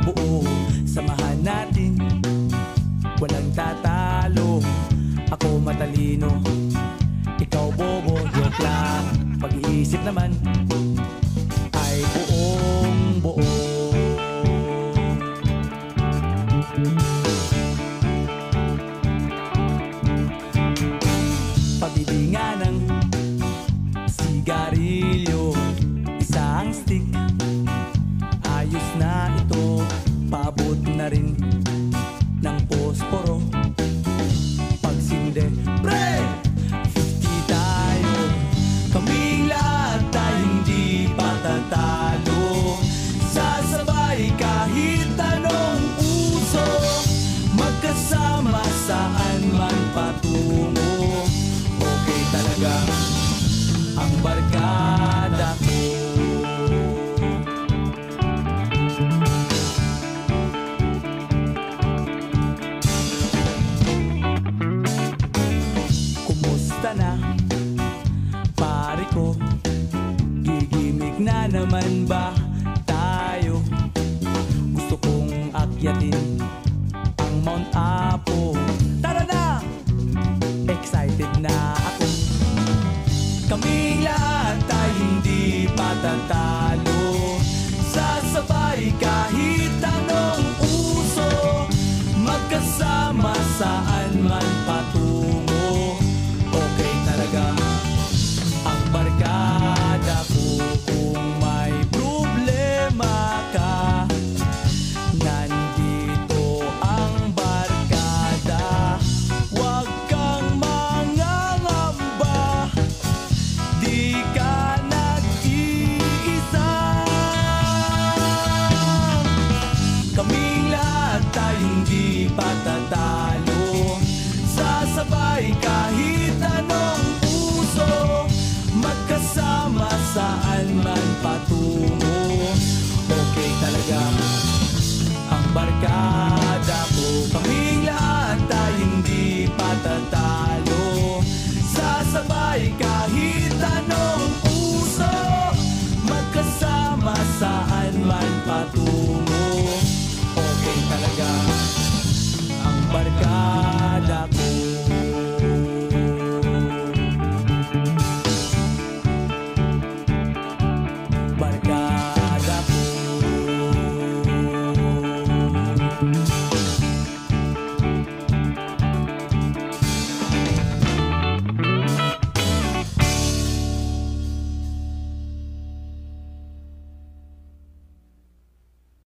buo. Samahan natin, walang tatalo. Ako matalino, ikaw bobo. Joke lang, pag-iisip naman ay buong buo. Pabili ng sigarilyo, isang stick, ayos na ito. Paabot na rin ng posporo. Pagsinde, pre! 50 tayo, kaming lahat tayo hindi patatalo. Sasabay kahit anong uso, magkasama saan man patungo. Okay talaga ang barkada ko. Kumusta na, pare ko? Gigimik na naman ba tayo? Gusto kong akyatin